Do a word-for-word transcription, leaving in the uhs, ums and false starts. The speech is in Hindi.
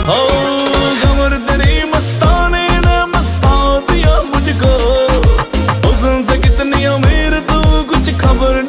हो कमर तेरी मस्ताने ने मस्ता दिया मुझको, हुस्न से कितनी अमीर तू कुछ खबर